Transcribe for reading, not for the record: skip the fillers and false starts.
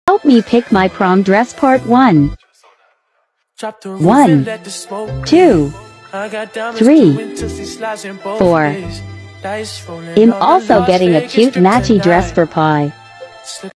Help me pick my prom dress part 1. 1, 2, 3, 4. I'm also getting a cute matchy dress for Pi.